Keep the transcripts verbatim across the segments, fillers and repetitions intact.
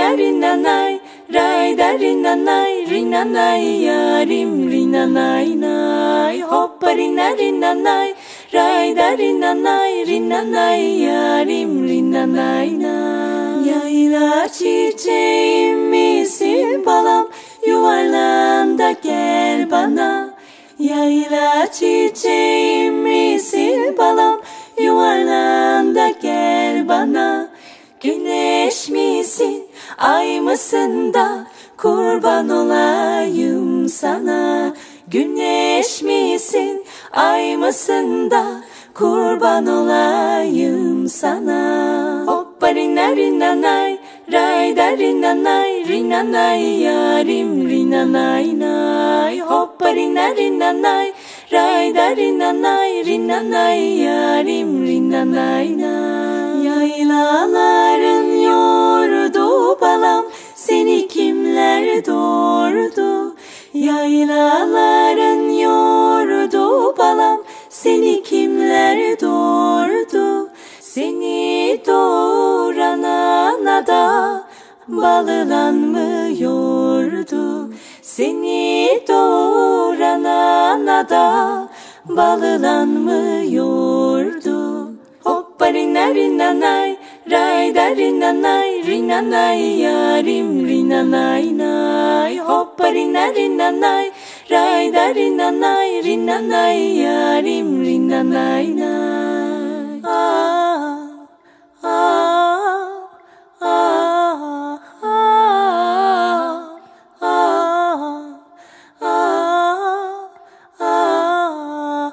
rina rina nay, ray da rina nay, rina nay yarim rina nay nay. Hoppa rina rina nay, ray da rina nay, rina nay yarim rina nay nay. Yayla çiçeğim misin balam, yuvarlan da gel bana. Yayla çiçeğim misin balam, yuvarlan da gel bana. Güneş misin, ay mısın da kurban olayım sana. Güneş misin, ay mısın da kurban olayım sana. Hoppa rina rina nay, ray da rina nay, rina nay yarim rina nay nay. Hoppa rina rina nay, ray da rina nay, rina nay yarim rina nay nay. Yaylaların yoğurdu balam, seni kimler doğurdu? Yaylaların yoğurdu balam, seni kimler doğurdu? Seni doğuran ana da balılan mı yoğurdu? Seni doğuran ana da balılan mı yoğurdu? Hoppa rina rina nay, ray da rina nay, rina nay yarim rina nay nay. Hoppa rina rina nay, ray da rina nay, rina nay yarim rina nay nay. Ah, ah, ah, ah, ah, ah, ah,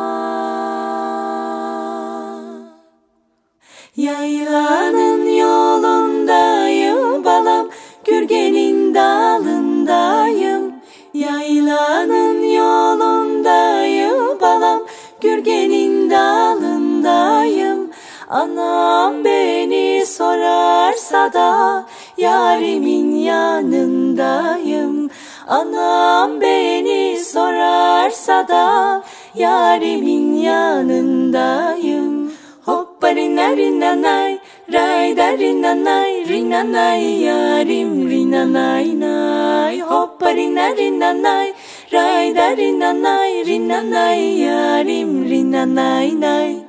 ah. Yaylanın yolundayım balam, gürgenin dalındayım. Yaylanın yolundayım balam, gürgenin dalındayım. Anam beni sorarsa da yarimin yanındayım. Anam beni sorarsa da yarimin yanındayım. Hoppa rina rina nay, ray da rina nay, rina nay yarim rina nay nay. Hoppa rina rina nay, ray da rina nay, rina nay yarim rina nay nay.